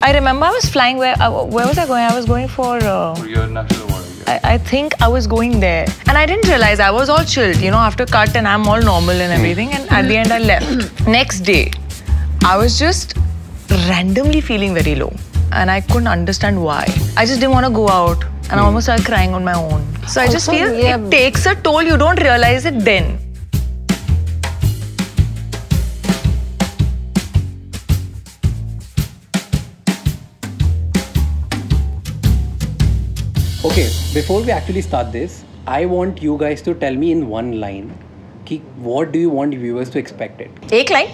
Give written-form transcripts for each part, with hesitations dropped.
I remember I was flying where was I going? I was going for your national award. I think I was going there. And I didn't realize, I was all chilled, you know, after cut and I'm all normal and everything. And at the end I left. Next day, I was just randomly feeling very low. And I couldn't understand why. I just didn't want to go out. And I almost started crying on my own. So I just feel it takes a toll, you don't realize it then. Okay, before we actually start this, I want you guys to tell me in one line, what do you want viewers to expect it? एक line?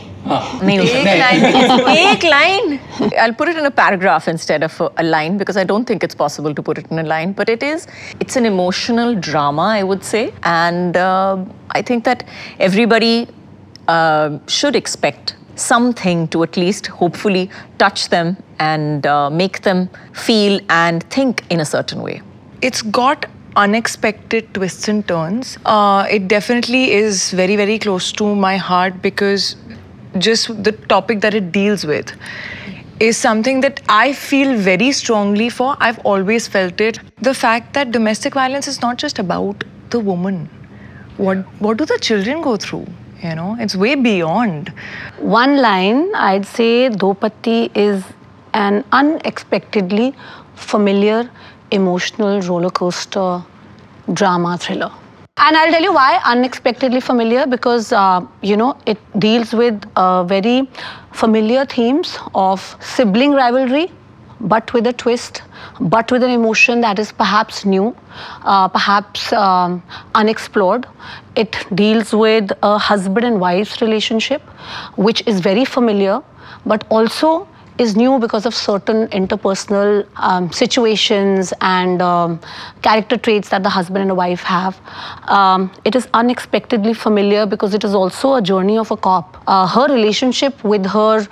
एक line. I'll put it in a paragraph instead of a line because I don't think it's possible to put it in a line. But it's an emotional drama, I would say, and I think that everybody should expect something to at least hopefully touch them and make them feel and think in a certain way. It's got unexpected twists and turns. It definitely is very, very close to my heart because just the topic that it deals with is something that I feel very strongly for. I've always felt it. The fact that domestic violence is not just about the woman. What do the children go through? You know, it's way beyond. One line, I'd say Do Patti is an unexpectedly familiar emotional roller coaster drama thriller. And I'll tell you why unexpectedly familiar, because you know, it deals with very familiar themes of sibling rivalry, but with a twist, but with an emotion that is perhaps new, perhaps unexplored. It deals with a husband and wife's relationship, which is very familiar, but also is new because of certain interpersonal situations and character traits that the husband and the wife have. It is unexpectedly familiar because it is also a journey of a cop. Her relationship with her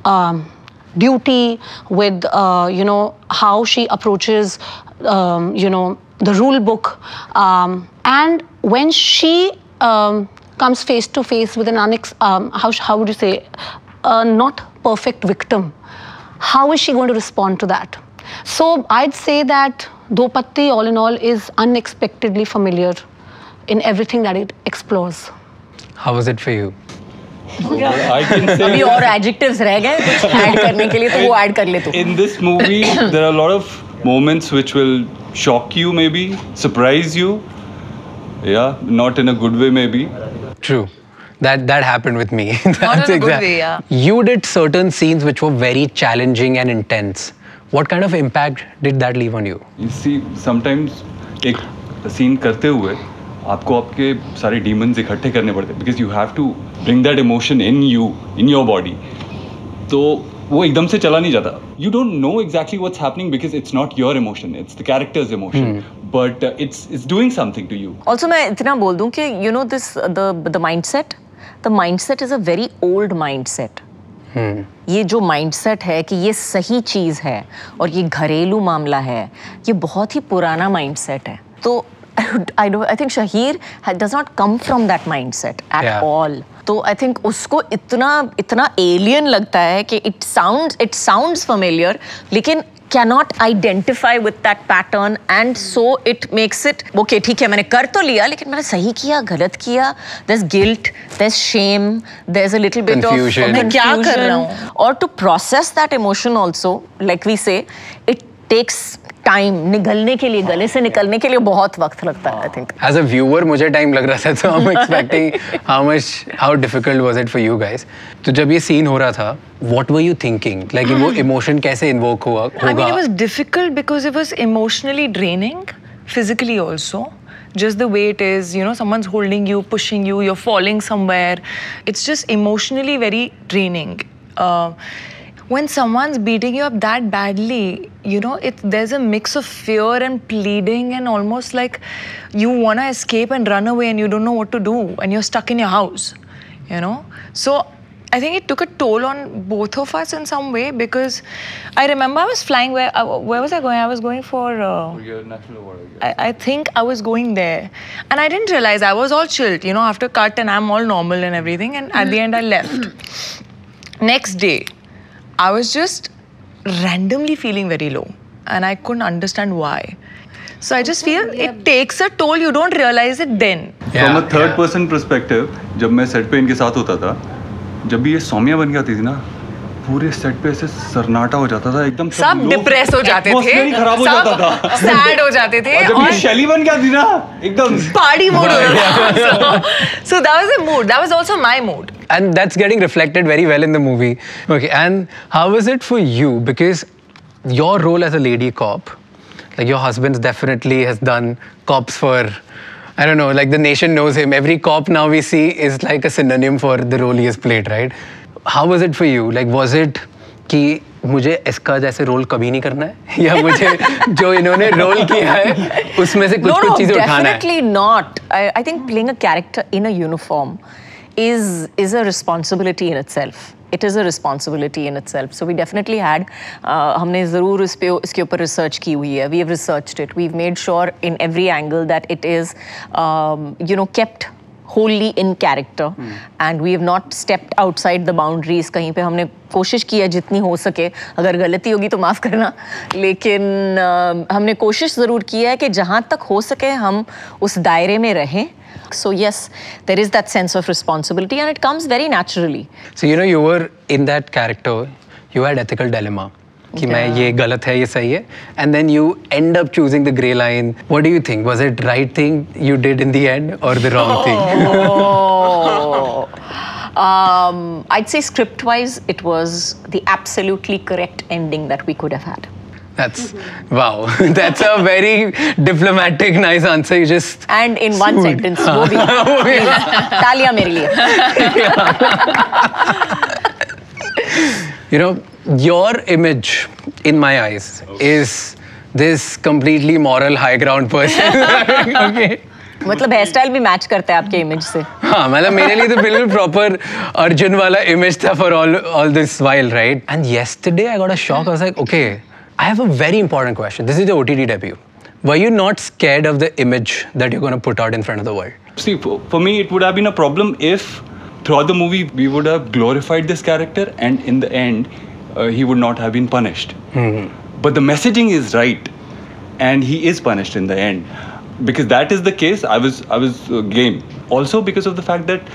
duty, with you know, how she approaches you know, the rule book, and when she comes face to face with an how would you say, a not perfect victim, how is she going to respond to that? So I'd say that Do Patti, all in all, is unexpectedly familiar in everything that it explores. How was it for you? I can say अभी और adjectives रह गए कुछ add करने के लिए तो वो add कर ले तू. In this movie, there are a lot of moments which will shock you, maybe surprise you. Yeah, not in a good way, maybe. True. That happened with me. Not in a good way, yeah. You did certain scenes which were very challenging and intense. What kind of impact did that leave on you? You see, sometimes एक scene करते हुए आपको आपके सारे demons इकट्ठे करने पड़ते हैं because you have to bring that emotion in you, in your body. तो वो एकदम से चला नहीं जाता. You don't know exactly what's happening because it's not your emotion, it's the character's emotion. But it's doing something to you. Also मैं इतना बोल दूँ कि you know this the mindset. The mindset is a very old mindset. ये जो mindset है कि ये सही चीज़ है और ये घरेलू मामला है, ये बहुत ही पुराना mindset है. तो I think Shahir does not come from that mindset at all. तो I think उसको इतना alien लगता है कि it sounds familiar, लेकिन cannot identify with that pattern, and so it makes it okay. ठीक है, मैंने कर तो लिया, लेकिन मैंने सही किया, गलत किया. There's guilt, there's shame, there's a little bit confusion. of confusion. मैं क्या कर रहा हूँ? और to process that emotion also, like we say, it takes time. निगलने के लिए, गले से निकलने के लिए बहुत वक्त लगता है, I think. As a viewer, मुझे time लग रहा था, so I'm expecting how difficult was it for you guys? तो जब ये scene हो रहा था, what were you thinking? Like वो emotion कैसे invoke होगा? I mean, it was difficult because it was emotionally draining, physically also. Just the way it is, you know, someone's holding you, pushing you, you're falling somewhere. It's just emotionally very draining. When someone's beating you up that badly, you know, there's a mix of fear and pleading and almost like you want to escape and run away and you don't know what to do and you're stuck in your house, you know. So I think it took a toll on both of us in some way because I remember I was flying where was I going? I was going for your national award. I think I was going there and I didn't realize I was all chilled, you know, after cut and I'm all normal and everything, and at the end I left. Next day, I was just randomly feeling very low, and I couldn't understand why. So I just feel it takes a toll. You don't realize it then. From a third person perspective, जब मैं set पे इनके साथ होता था, जब भी ये सौम्या बन जाती थी ना, पूरे सेट पे ऐसे सरनाटा हो जाता था, एकदम सब डिप्रेस हो जाते थे, खराब हो जाता था, सैड हो जाते थे, और जब ये शैली बन जाती ना, एकदम party mood हो रहा था. So that was the mood. That was also my mood. And that's getting reflected very well in the movie. Okay, and how was it for you? Because your role as a lady cop, like your husband definitely has done cops for, I don't know, like the nation knows him. Every cop now we see is like a synonym for the role he has played, right? How was it for you? Like, was it कि मुझे इसका जैसे role कभी नहीं करना है, या मुझे जो इन्होंने रोल किया है उसमें से कुछ चीजें उठाना है? Definitely not. I think playing a character in a uniform is a responsibility in itself. It is a responsibility in itself. So we definitely had. हमने ज़रूर इसके ऊपर research की हुई है. We have researched it. We've made sure in every angle that it is, kept wholly in character, and we have not stepped outside the boundaries. कहीं पे हमने कोशिश की है जितनी हो सके, अगर गलती होगी तो माफ़ करना, लेकिन हमने कोशिश ज़रूर की है कि जहाँ तक हो सके हम उस दायरे में रहें. So yes, there is that sense of responsibility, and it comes very naturally. So you were in that character, you had ethical dilemma. कि मैं ये गलत है, ये सही है, and then you end up choosing the grey line. What do you think? Was it right thing you did in the end, or the wrong thing? I'd say script-wise, it was the absolutely correct ending that we could have had. That's wow. That's a very diplomatic, nice answer. You just and in one sentence, वो भी तालियां मेरे लिए. Your image, in my eyes, is this completely moral high ground person. Okay. मतलब hairstyle भी match करता है आपके इमेज से. हाँ, मतलब मेरे लिए तो बिल्कुल प्रॉपर अर्जुन वाला इमेज था for all this while, right? And yesterday I got a shock. I was like, okay, I have a very important question. This is the OTT debut. Were you not scared of the image that you're going to put out in front of the world? See, for me, it would have been a problem if throughout the movie we would have glorified this character, and in the end, he would not have been punished. But the messaging is right, and he is punished in the end. Because that is the case, I was game. Also because of the fact that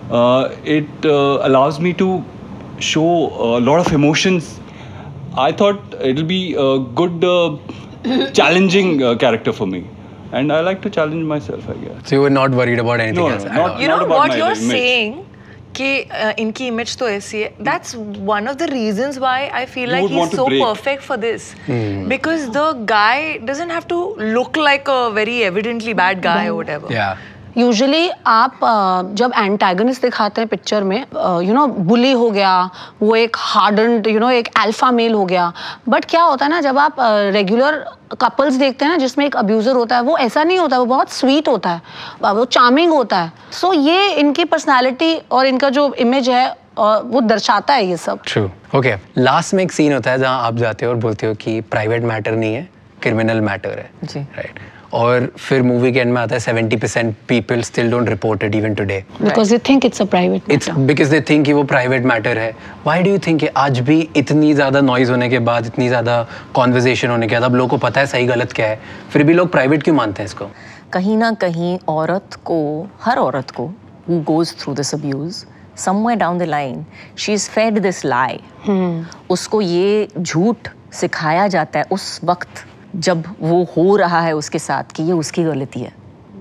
it allows me to show a lot of emotions. I thought it'll be a good, challenging character for me. And I like to challenge myself, I guess. So you were not worried about anything else? Not, you know not what you're saying? कि इनकी image तो ऐसी है. That's one of the reasons why I feel like he's so perfect for this. Because the guy doesn't have to look like a very evidently bad guy or whatever. Yeah. Usually आप जब antagonist दिखाते हैं picture में, बुली हो गया, वो एक hardened, एक अल्फा मेल हो गया. बट क्या होता है ना, जब आप रेगुलर कपल्स देखते हैं ना जिसमें एक अब्यूज़र होता है, वो ऐसा नहीं होता, वो बहुत स्वीट होता है, वो चार्मिंग होता है. सो ये इनकी पर्सनालिटी और इनका जो इमेज है वो दर्शाता है ये सब. ट्रू. ओके, लास्ट में एक सीन होता है जहाँ आप जाते हो और बोलते हो कि प्राइवेट मैटर नहीं है, क्रिमिनल मैटर है. जी. राइट. और फिर मूवी के एंड में आता है 70% people still don't report it even today. Because they think it's a private matter. It's because they think कि वो private matter है. Why do you think कि आज भी इतनी ज़्यादा noise होने के बाद, इतनी ज़्यादा conversation होने के बाद, अब लोगों को पता है सही गलत क्या है, फिर भी लोग private क्यों मानते हैं इसको? कहीं ना कहीं औरत को, हर औरत को who goes through this abuse, somewhere down the line, she's fed this lie. उसको ये झूठ सिखाया जाता है उस वक्त जब वो हो रहा है उसके साथ कि ये उसकी गलती है.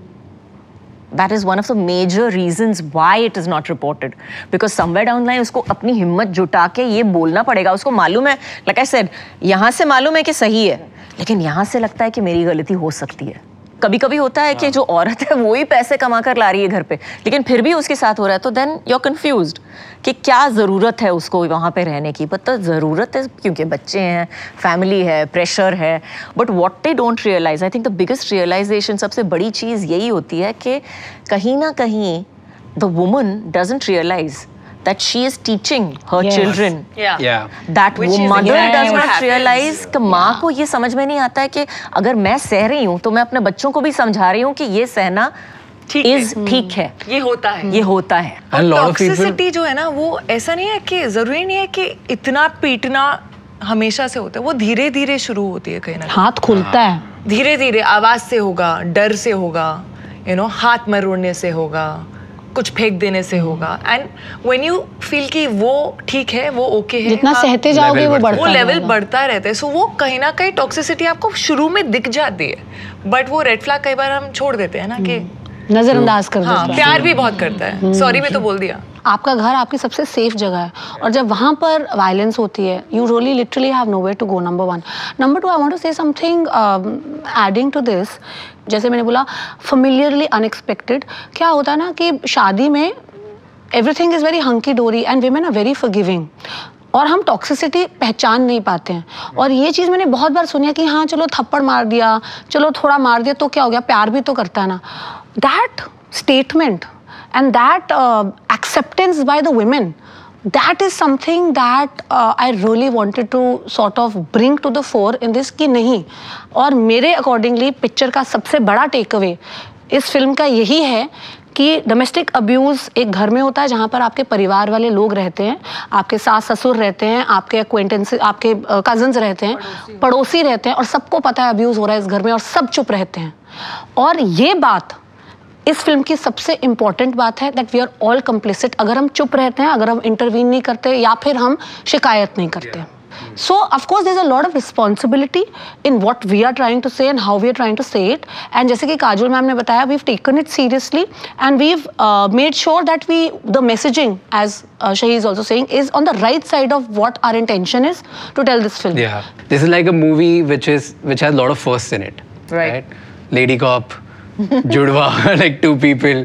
That is one of the major reasons why it is not reported. Because somewhere down the line उसको अपनी हिम्मत जुटा के ये बोलना पड़ेगा. उसको मालूम है, like I said, यहाँ से मालूम है कि सही है, लेकिन यहाँ से लगता है कि मेरी गलती हो सकती है. कभी कभी होता है कि जो औरत है वो ही पैसे कमा कर ला रही है घर पे, लेकिन फिर भी उसके साथ हो रहा है, तो देन यू आर कंफ्यूज्ड कि क्या ज़रूरत है उसको वहाँ पे रहने की. पता ज़रूरत है क्योंकि बच्चे हैं, फैमिली है, प्रेशर है. But what they don't realise, I think the biggest realisation, सबसे बड़ी चीज़ यही होती है कि कहीं ना कहीं the woman doesn't realise that she is teaching her children. Yeah. That Which is mother again does what not happens. realize कि माँ को ये समझ में नहीं आता है कि अगर मैं सह रही हूँ तो मैं अपने बच्चों को भी समझा रही हूँ कि ये सहना ठीक है. ये होता है. ये होता है. And a lot of people. Toxicity जो है ना, वो ऐसा नहीं है कि जरूरी नहीं है कि इतना पीटना हमेशा से होता है, वो धीरे धीरे शुरू होती है कहीं ना कहीं। हाथ खुलता है, धीरे धीरे आवाज से होगा, डर से होगा, हाथ मरोड़ने से होगा, कुछ फेंक देने से होगा। एंड व्हेन यू फील कि वो ठीक है, वो ओके है, जितना सहते जाओगे वो बढ़ता वो लेवल जाएगा। बढ़ता रहता है। सो वो कहीं ना कहीं टॉक्सिसिटी आपको शुरू में दिख जाती है, बट वो रेड फ्लैग कई बार हम छोड़ देते हैं ना कि नजरअंदाज कर हाँ, देते हैं। प्यार भी बहुत करता है। सॉरी मैं तो बोल दिया। आपका घर आपकी सबसे सेफ जगह है, और जब वहाँ पर वायलेंस होती है, you really literally have nowhere to go, number 1। Number 2, I want to say something adding to this. जैसे मैंने बोला familiarly अनएक्सपेक्टेड, क्या होता है ना कि शादी में everything is very hunky dory and women are very forgiving, और हम टॉक्सिसिटी पहचान नहीं पाते हैं। और ये चीज़ मैंने बहुत बार सुनी है कि हाँ चलो थप्पड़ मार दिया, चलो थोड़ा मार दिया तो क्या हो गया, प्यार भी तो करता है ना। That statement and that acceptance by the women, that is something that I really wanted to sort of bring to the fore in this कि नहीं। और मेरे accordingly पिक्चर का सबसे बड़ा टेक अवे इस फिल्म का यही है कि डोमेस्टिक अब्यूज़ एक घर में होता है जहाँ पर आपके परिवार वाले लोग रहते हैं, आपके सास ससुर रहते हैं, आपके एक्वेंटेंस, आपके कजन्स रहते हैं, पड़ोसी रहते हैं, और सबको पता है अब्यूज़ हो रहा है इस घर में, और सब चुप रहते हैं। और ये बात इस फिल्म की सबसे इम्पॉर्टेंट बात है, that we are all complicit. अगर हम चुप रहते हैं, अगर हम इंटरवीन नहीं करते, या फिर हम शिकायत नहीं करते। So of course there is a lot of responsibility in what we are trying to say and how we are trying to say it. And जैसे कि काजोल मैम ने बताया, we have taken it seriously and we have made sure that we the messaging, as Shahi is also saying, is on the right side of what our intention is to tell this film. Yeah, this is like a movie which has a lot of firsts in it. Right. Lady cop, Judwa, like two people.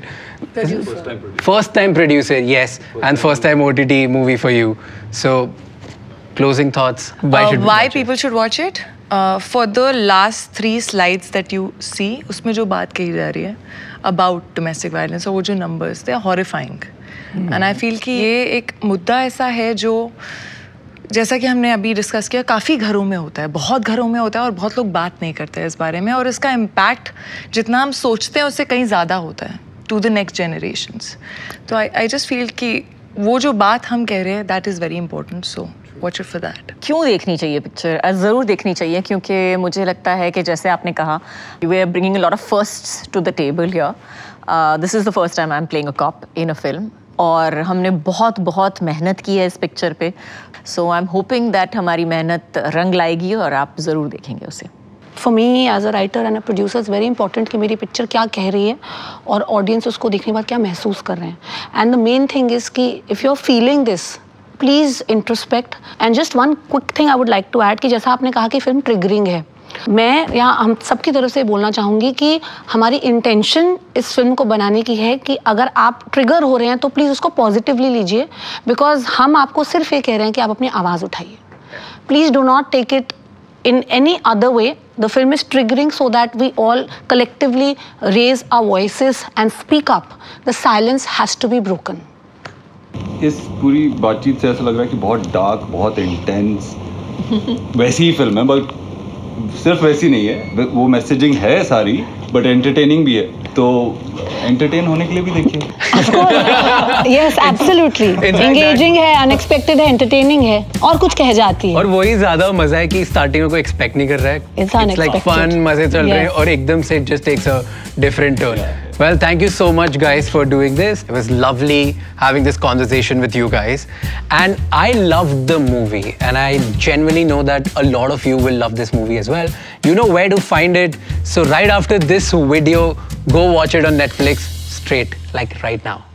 First time producer, yes, and first time OTT movie for you. So, closing thoughts. Why should we Why watch people should watch it? For the last 3 slides that you see, उसमें जो बात कही जा रही है about domestic violence, और वो जो numbers, they are horrifying. And I feel कि ये एक मुद्दा ऐसा है जो, जैसा कि हमने अभी डिस्कस किया, काफ़ी घरों में होता है, बहुत घरों में होता है, और बहुत लोग बात नहीं करते हैं इस बारे में, और इसका इम्पैक्ट जितना हम सोचते हैं उससे कहीं ज़्यादा होता है टू द नेक्स्ट जनरेशन्स। तो आई जस्ट फील कि वो जो बात हम कह रहे हैं, that is very important, so watch it for that. क्यों देखनी चाहिए पिक्चर? ज़रूर देखनी चाहिए, क्योंकि मुझे लगता है कि जैसे आपने कहा, we are bringing a lot of firsts to the table here. This is the first time I am playing a cop in a film, और हमने बहुत मेहनत की है इस पिक्चर पे। So I am hoping that हमारी मेहनत रंग लाएगी और आप ज़रूर देखेंगे उसे। For me as a writer and a producer is very important कि मेरी पिक्चर क्या कह रही है और ऑडियंस उसको देखने के बाद क्या महसूस कर रहे हैं। And the main thing is कि if you are feeling this, please introspect. And just one quick thing I would like to add कि जैसा आपने कहा कि फिल्म ट्रिगरिंग है, मैं यहाँ हम सबकी तरफ से बोलना चाहूँगी कि हमारी इंटेंशन इस फिल्म को बनाने की है कि अगर आप ट्रिगर हो रहे हैं तो प्लीज़ उसको पॉजिटिवली लीजिए, बिकॉज हम आपको सिर्फ ये कह रहे हैं कि आप अपनी आवाज़ उठाइए। Please do not take it in any other way. The film is triggering so that we all collectively raise our voices and speak up. The silence has to be broken. इस पूरी बातचीत से ऐसा लग रहा है कि बहुत डार्क, बहुत इंटेंस वैसी ही फिल्म है, बट सिर्फ वैसी नहीं है, वो मैसेजिंग है सारी, बट एंटरटेनिंग भी है। तो एंटरटेन होने के लिए भी देखिए। Of course, yes, absolutely. Engaging है, unexpected है, entertaining है, और कुछ कह जाती है। और वही ज्यादा मजा है कि स्टार्टिंग में कोई एक्सपेक्ट नहीं कर रहा है। It's It's like unexpected. fun, मजे चल रहे हैं, Yes. और एकदम से it just takes a different turn. Well, thank you so much guys for doing this. It was lovely having this conversation with you guys. And I loved the movie, and I genuinely know that a lot of you will love this movie as well. You know where to find it. So right after this video, go watch it on Netflix straight, like right now.